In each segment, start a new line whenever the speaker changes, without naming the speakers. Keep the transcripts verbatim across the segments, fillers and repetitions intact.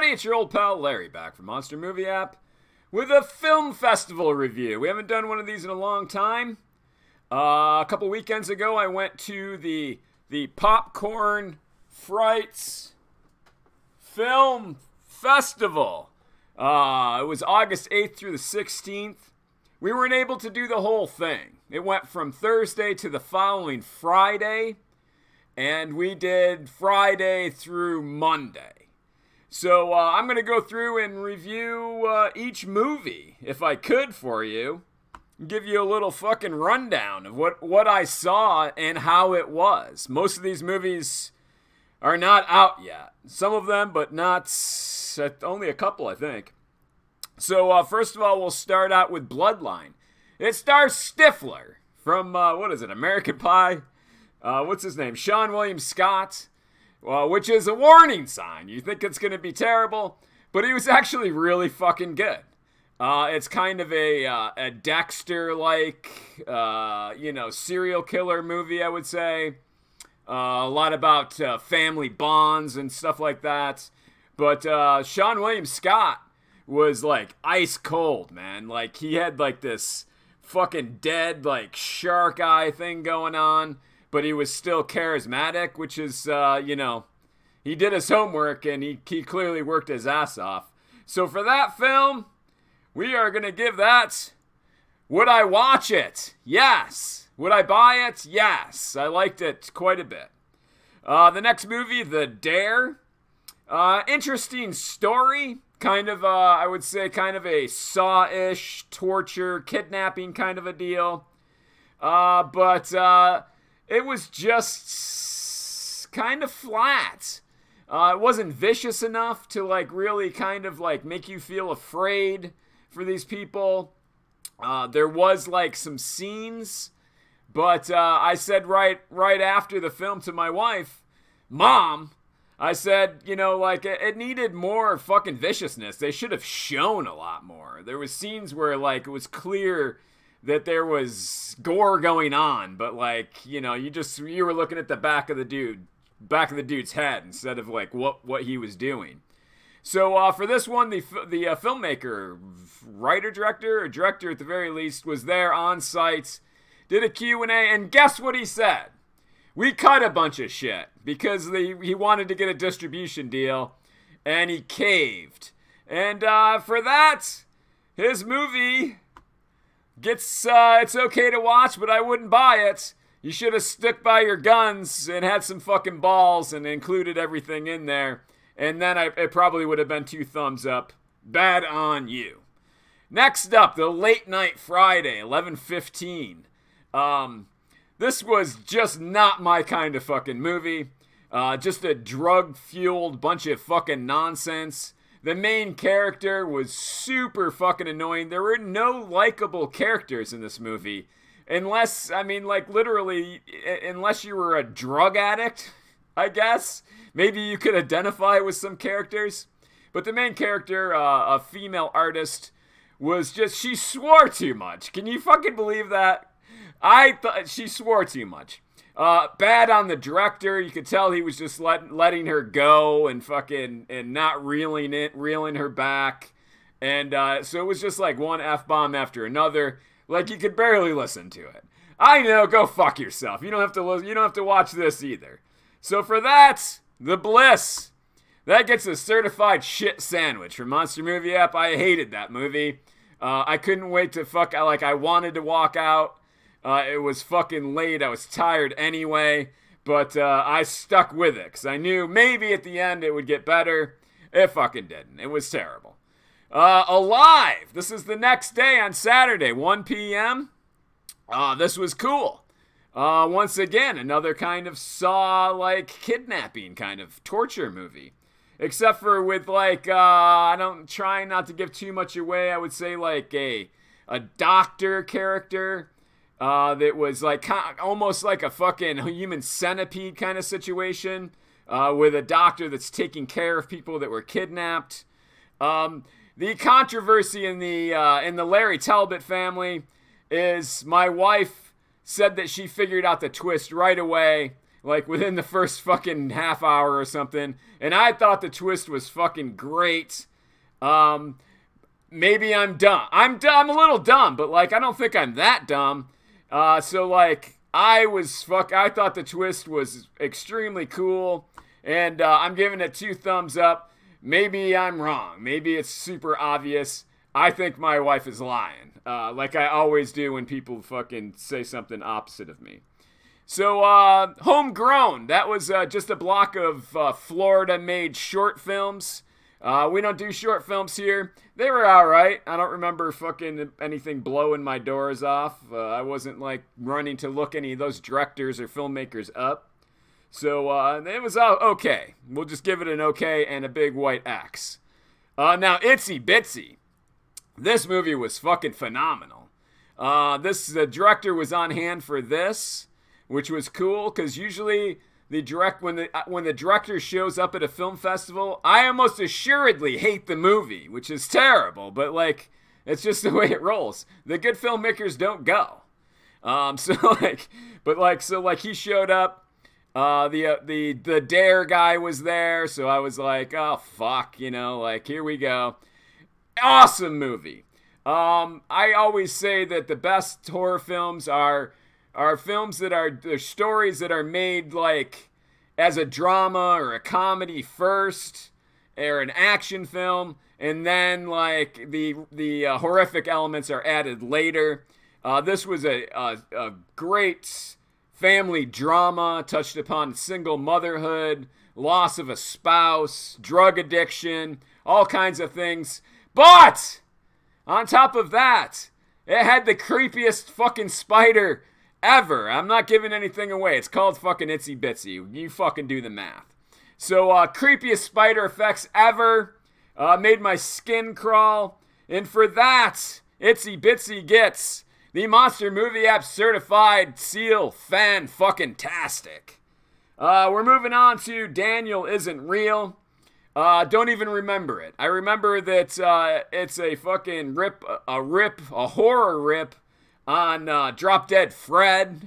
everybody, it's your old pal Larry back from Monster Movie App with a film festival review. We haven't done one of these in a long time. Uh, a couple weekends ago, I went to the the Popcorn Frights Film Festival. Uh, it was August eighth through the sixteenth. We weren't able to do the whole thing. It went from Thursday to the following Friday, and we did Friday through Monday. So uh, I'm going to go through and review uh, each movie, if I could, for you. Give you a little fucking rundown of what, what I saw and how it was. Most of these movies are not out yet. Some of them, but not... only a couple, I think. So uh, first of all, we'll start out with Bloodline. It stars Stifler from, uh, what is it, American Pie? Uh, what's his name? Sean William Scott. Well, which is a warning sign. You think it's going to be terrible, but he was actually really fucking good. Uh, it's kind of a uh, a Dexter-like, uh, you know, serial killer movie, I would say. Uh, a lot about uh, family bonds and stuff like that. But uh, Sean William Scott was like ice cold, man. Like he had like this fucking dead like shark eye thing going on. But he was still charismatic, which is, uh, you know, he did his homework and he, he clearly worked his ass off. So for that film, we are going to give that, would I watch it? Yes. Would I buy it? Yes. I liked it quite a bit. Uh, the next movie, The Dare. Uh, interesting story. Kind of, uh, I would say, kind of a Saw-ish torture, kidnapping kind of a deal. Uh, but, uh... it was just kind of flat. Uh, it wasn't vicious enough to like really kind of like make you feel afraid for these people. Uh, there was like some scenes, but uh, I said right right after the film to my wife, Mom, I said, you know, like it, it needed more fucking viciousness. They should have shown a lot more. There was scenes where like it was clear that there was gore going on, but like, you know, you just, you were looking at the back of the dude, back of the dude's head instead of like what, what he was doing. So uh, for this one, the, the uh, filmmaker, writer, director, or director at the very least, was there on site, did a Q and A, and guess what he said? We cut a bunch of shit because the, he wanted to get a distribution deal, and he caved. And uh, for that, his movie... Gets, uh, it's okay to watch, but I wouldn't buy it. You should have stuck by your guns and had some fucking balls and included everything in there. And then I, it probably would have been two thumbs up. Bad on you. Next up, the Late Night Friday, eleven fifteen. Um, this was just not my kind of fucking movie. Uh, just a drug-fueled bunch of fucking nonsense. The main character was super fucking annoying. There were no likable characters in this movie. Unless, I mean, like, literally, unless you were a drug addict, I guess. Maybe you could identify with some characters. But the main character, uh, a female artist, was just, she swore too much. Can you fucking believe that? I thought she swore too much. Uh, bad on the director. You could tell he was just let, letting her go and fucking and not reeling it, reeling her back. And uh, so it was just like one F-bomb after another. Like you could barely listen to it. I know, go fuck yourself. You don't have to listen, you don't have to watch this either. So for that, The Bliss. That gets a certified shit sandwich from Monster Movie App. I hated that movie. Uh, I couldn't wait to fuck, like I wanted to walk out. Uh, it was fucking late. I was tired anyway. But uh, I stuck with it. Because I knew maybe at the end it would get better. It fucking didn't. It was terrible. Uh, Alive. This is the next day on Saturday, one p.m. Uh, this was cool. Uh, once again, another kind of Saw-like kidnapping kind of torture movie. Except for with like, uh, I don't, trying not to give too much away. I would say like a, a doctor character. Uh, that was like almost like a fucking human centipede kind of situation uh, with a doctor that's taking care of people that were kidnapped. Um, the controversy in the uh, in the Larry Talbot family is my wife said that she figured out the twist right away like within the first fucking half hour or something. And I thought the twist was fucking great. Um, maybe I'm dumb. I'm dumb, I'm a little dumb, but like I don't think I'm that dumb. Uh, so like I was fuck. I thought the twist was extremely cool, and uh, I'm giving it two thumbs up. Maybe I'm wrong. Maybe it's super obvious. I think my wife is lying, uh, like I always do when people fucking say something opposite of me. So, uh, Homegrown, that was uh, just a block of uh, Florida-made short films. Uh, we don't do short films here. They were alright. I don't remember fucking anything blowing my doors off. Uh, I wasn't, like, running to look any of those directors or filmmakers up. So, uh, it was uh, okay. We'll just give it an okay and a big white X. Uh, now, Itsy Bitsy. This movie was fucking phenomenal. Uh, this, the director was on hand for this, which was cool, because usually the direct when the when the director shows up at a film festival, I almost assuredly hate the movie, which is terrible, but like it's just the way it rolls. The good filmmakers don't go. Um, so like, but like so like he showed up. Uh, the uh, the the Dare guy was there, so I was like, oh fuck, you know, like here we go. Awesome movie. Um, I always say that the best horror films are. are films that are, they're stories that are made like as a drama or a comedy first, or an action film, and then like the the uh, horrific elements are added later. Uh, this was a, a, a great family drama, touched upon single motherhood, loss of a spouse, drug addiction, all kinds of things. But on top of that, it had the creepiest fucking spider ever. I'm not giving anything away. It's called fucking Itsy Bitsy. You fucking do the math. So, uh, creepiest spider effects ever. Uh, made my skin crawl. And for that, Itsy Bitsy gets the Monster Movie App certified seal fan fucking tastic. Uh, we're moving on to Daniel Isn't Real. Uh, don't even remember it. I remember that uh, it's a fucking rip, a rip, a horror rip on uh, Drop Dead Fred.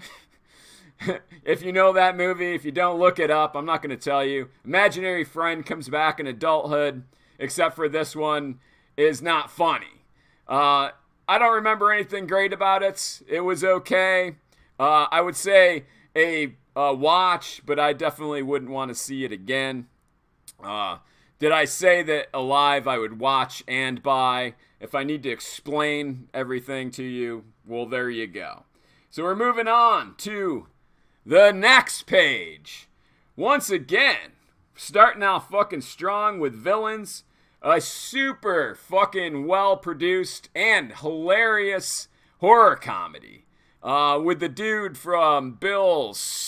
If you know that movie, if you don't, look it up. I'm not going to tell you. Imaginary friend comes back in adulthood, except for this one is not funny. Uh, I don't remember anything great about it. It was okay. Uh, I would say a, a watch, but I definitely wouldn't want to see it again. Uh, did I say that Alive I would watch and buy? If I need to explain everything to you, well, there you go. So we're moving on to the next page. Once again, starting out fucking strong with Villains. A super fucking well-produced and hilarious horror comedy. Uh, with the dude from Bill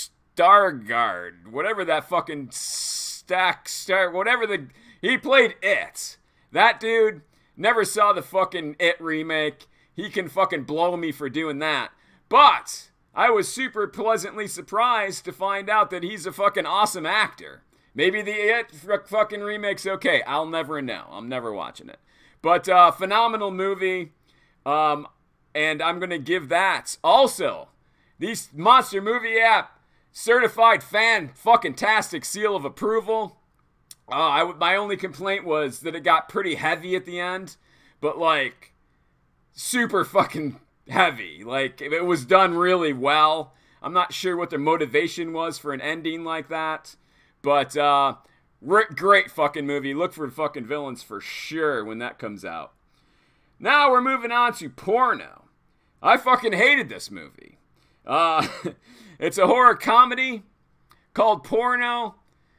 Stargard. Whatever that fucking stack, star, whatever the... He played It. That dude... Never saw the fucking It remake. He can fucking blow me for doing that. But I was super pleasantly surprised to find out that he's a fucking awesome actor. Maybe the It fucking remake's okay. I'll never know. I'm never watching it. But uh, phenomenal movie. Um, and I'm going to give that. Also, these Monster Movie App certified fan fucking tastic seal of approval. Uh, I w- my only complaint was that it got pretty heavy at the end, but like super fucking heavy. Like it was done really well. I'm not sure what their motivation was for an ending like that, but uh, r- great fucking movie. Look for fucking Villains for sure when that comes out. Now we're moving on to Porno. I fucking hated this movie. Uh, it's a horror comedy called Porno.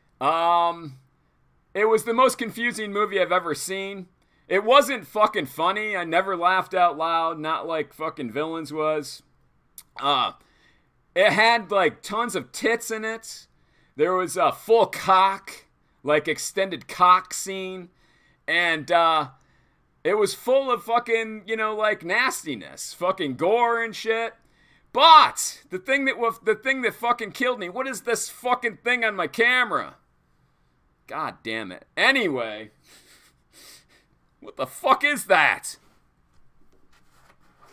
Um... It was the most confusing movie I've ever seen. It wasn't fucking funny. I never laughed out loud, not like fucking Villains was. Uh, it had like tons of tits in it. There was a full cock, like extended cock scene. And uh, it was full of fucking, you know, like nastiness, fucking gore and shit. But the thing that was the thing that fucking killed me, what is this fucking thing on my camera? God damn it. Anyway, what the fuck is that?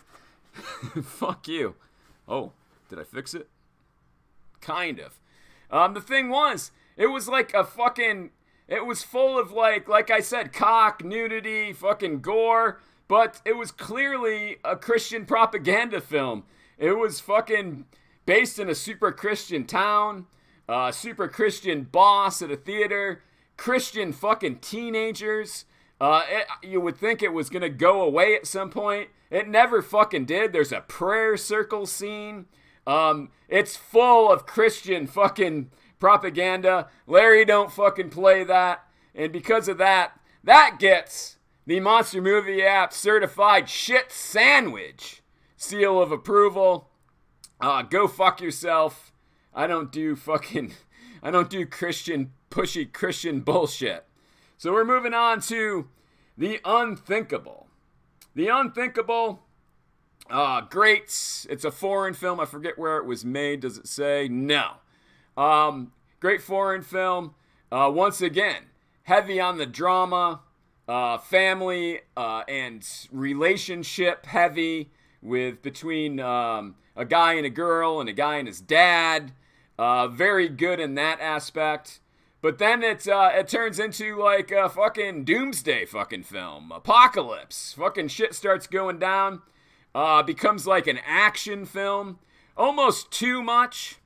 Fuck you. Oh, did I fix it? Kind of. Um, the thing was, it was like a fucking, it was full of like, like I said, cock, nudity, fucking gore, but it was clearly a Christian propaganda film. It was fucking based in a super Christian town, uh, super Christian boss at a theater, Christian fucking teenagers. Uh, it, you would think it was gonna go away at some point. It never fucking did. There's a prayer circle scene. Um, it's full of Christian fucking propaganda. Larry, don't fucking play that. And because of that, that gets the Monster Movie App certified shit sandwich seal of approval. Uh, go fuck yourself. I don't do fucking, I don't do Christian, pushy Christian bullshit. So we're moving on to The Unthinkable. The Unthinkable, uh, great. It's a foreign film. I forget where it was made. Does it say? No. Um, great foreign film. Uh, once again, heavy on the drama, uh, family, uh, and relationship heavy with between um, a guy and a girl and a guy and his dad. Uh, very good in that aspect. But then it uh, it turns into like a fucking doomsday fucking film. Apocalypse. Fucking shit starts going down. Uh, becomes like an action film. Almost too much.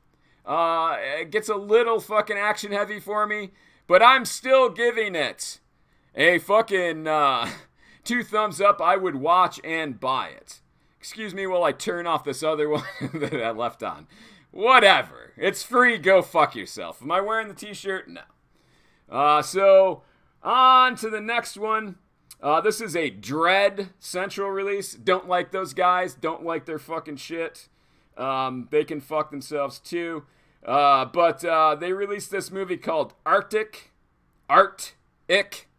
Uh, it gets a little fucking action heavy for me. But I'm still giving it a fucking uh, two thumbs up. I would watch and buy it. Excuse me while I turn off this other one that I left on. Whatever. It's free. Go fuck yourself. Am I wearing the t-shirt? No. Uh, so, on to the next one. Uh, this is a Dread Central release. Don't like those guys. Don't like their fucking shit. Um, they can fuck themselves too. Uh, but uh, they released this movie called Arctic. Art-ic.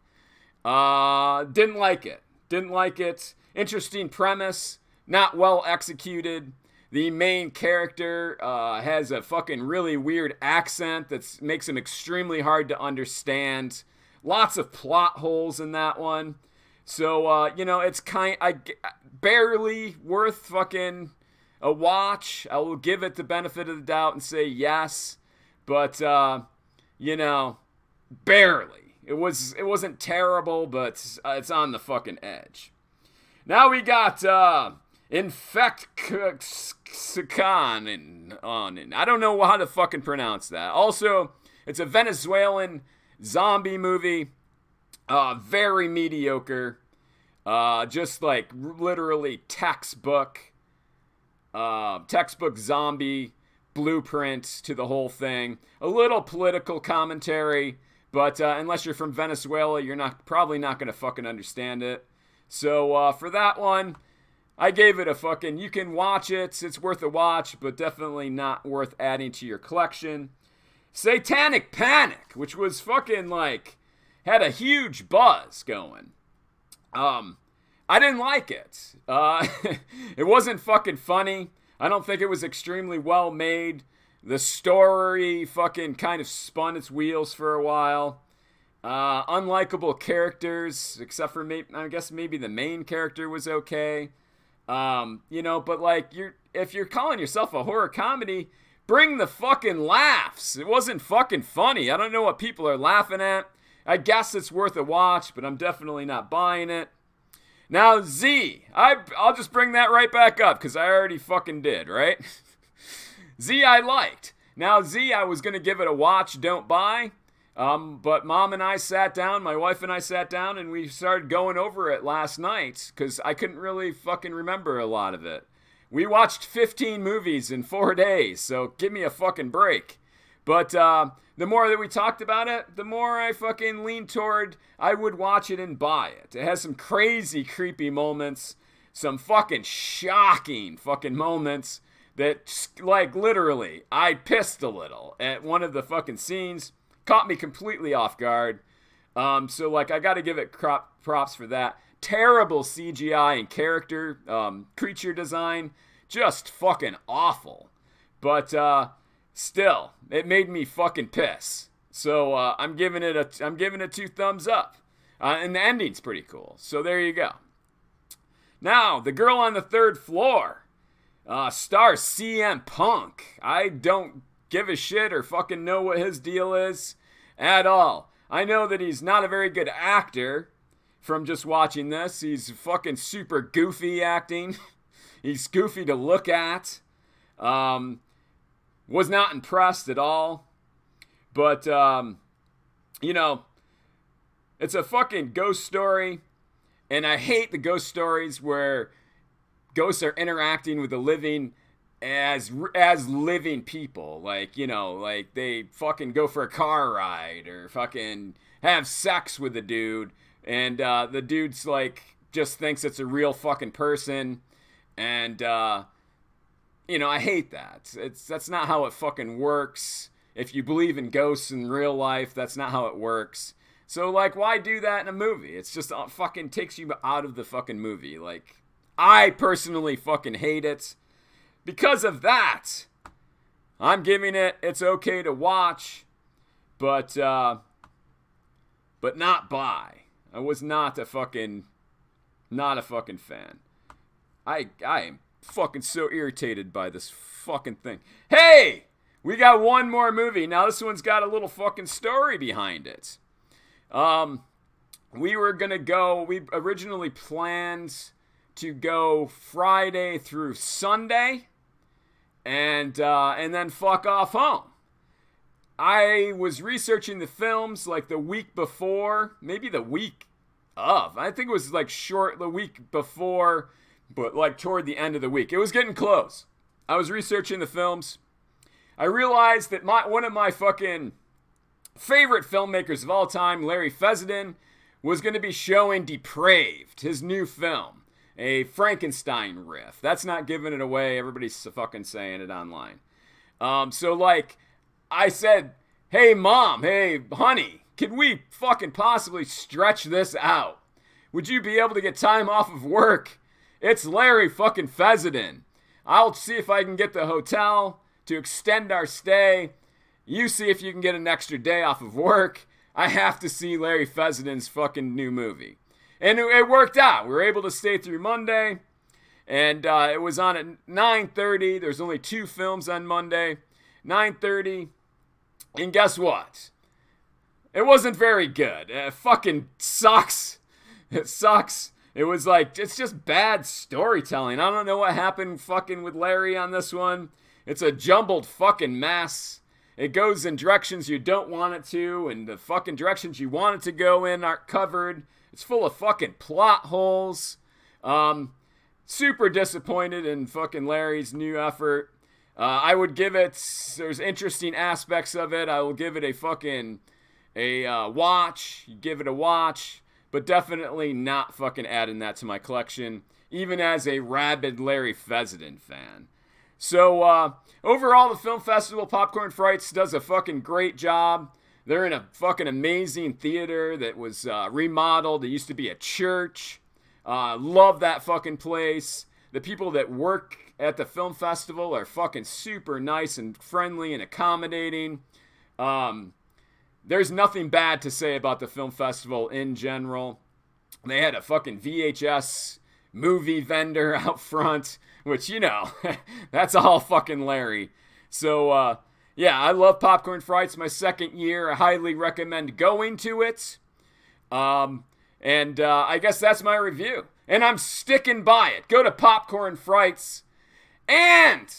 Uh, didn't like it. Didn't like it. Interesting premise. Not well executed. The main character uh, has a fucking really weird accent that makes him extremely hard to understand. Lots of plot holes in that one. So, uh, you know, it's kind I barely worth fucking a watch. I will give it the benefit of the doubt and say yes. But, uh, you know, barely. It, was, it wasn't terrible, but it's on the fucking edge. Now we got... Uh, Infectkan and on and I don't know how to fucking pronounce that. Also, it's a Venezuelan zombie movie. Uh, very mediocre. Uh, just like literally textbook, uh, textbook zombie blueprint to the whole thing. A little political commentary, but uh, unless you're from Venezuela, you're not probably not gonna fucking understand it. So uh, for that one. I gave it a fucking, you can watch it, it's worth a watch, but definitely not worth adding to your collection. Satanic Panic, which was fucking like, had a huge buzz going. Um, I didn't like it. Uh, it wasn't fucking funny. I don't think it was extremely well made. The story fucking kind of spun its wheels for a while. Uh, unlikable characters, except for, maybe, I guess maybe the main character was okay. Um, you know, but like, you're if you're calling yourself a horror comedy, bring the fucking laughs. It wasn't fucking funny. I don't know what people are laughing at. I guess it's worth a watch, but I'm definitely not buying it. Now, Z. I, I'll just bring that right back up, because I already fucking did, right? Z I liked. Now, Z, I was going to give it a watch, don't buy. Um, but Mom and I sat down, my wife and I sat down, and we started going over it last night, because I couldn't really fucking remember a lot of it. We watched fifteen movies in four days, so give me a fucking break. But uh, the more that we talked about it, the more I fucking leaned toward I would watch it and buy it. It has some crazy, creepy moments, some fucking shocking fucking moments that, like, literally, I pissed a little at one of the fucking scenes. Caught me completely off guard. Um, so, like, I got to give it crop, props for that. Terrible C G I and character, um, creature design. Just fucking awful. But, uh, still, it made me fucking piss. So, uh, I'm giving it a, I'm giving it two thumbs up. Uh, and the ending's pretty cool. So, there you go. Now, The Girl on the Third Floor. Uh, stars C M Punk. I don't give a shit or fucking know what his deal is at all. I know that he's not a very good actor from just watching this. He's fucking super goofy acting. He's goofy to look at. Um, was not impressed at all. But, um, you know, it's a fucking ghost story. And I hate the ghost stories where ghosts are interacting with the living as as living people. Like, you know, like they fucking go for a car ride or fucking have sex with the dude. And uh, the dude's like, just thinks it's a real fucking person. And, uh, you know, I hate that. It's That's not how it fucking works. If you believe in ghosts in real life, that's not how it works. So, like, why do that in a movie? It's just uh, fucking takes you out of the fucking movie. Like, I personally fucking hate it. Because of that, I'm giving it, it's okay to watch, but, uh, but not buy. I was not a fucking, not a fucking fan. I, I am fucking so irritated by this fucking thing. Hey! We got one more movie. Now, this one's got a little fucking story behind it. Um, we were going to go, we originally planned to go Friday through Sunday and, uh, and then fuck off home. I was researching the films like the week before, maybe the week of. I think it was like short the week before, but like toward the end of the week. It was getting close. I was researching the films. I realized that my one of my fucking favorite filmmakers of all time, Larry Fessenden, was going to be showing Depraved, his new film, a Frankenstein riff. That's not giving it away. Everybody's fucking saying it online. Um, so, like, I said, hey, Mom, hey, honey, could we fucking possibly stretch this out? Would you be able to get time off of work? It's Larry fucking Fessenden. I'll see if I can get the hotel to extend our stay. You see if you can get an extra day off of work. I have to see Larry Fessenden's fucking new movie. And it, it worked out. We were able to stay through Monday. And uh, it was on at nine thirty. There's only two films on Monday. nine thirty. And guess what? It wasn't very good. It fucking sucks. It sucks. It was like, it's just bad storytelling. I don't know what happened fucking with Larry on this one. It's a jumbled fucking mess. It goes in directions you don't want it to, and the fucking directions you want it to go in aren't covered. It's full of fucking plot holes. Um, super disappointed in fucking Larry's new effort. Uh, I would give it, there's interesting aspects of it. I will give it a fucking, a uh, watch. You give it a watch, but definitely not fucking adding that to my collection, even as a rabid Larry Fessenden fan. So, uh, overall, the film festival, Popcorn Frights, does a fucking great job. They're in a fucking amazing theater that was uh, remodeled. It used to be a church. Uh, love that fucking place. The people that work at the film festival are fucking super nice and friendly and accommodating. Um, there's nothing bad to say about the film festival in general. They had a fucking V H S movie vendor out front, which, you know, that's all fucking Larry. So, uh, yeah, I love Popcorn Frights. My second year. I highly recommend going to it. Um, and uh, I guess that's my review. And I'm sticking by it. Go to Popcorn Frights. And,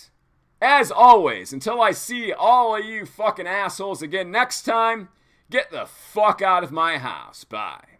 as always, until I see all of you fucking assholes again next time, get the fuck out of my house. Bye.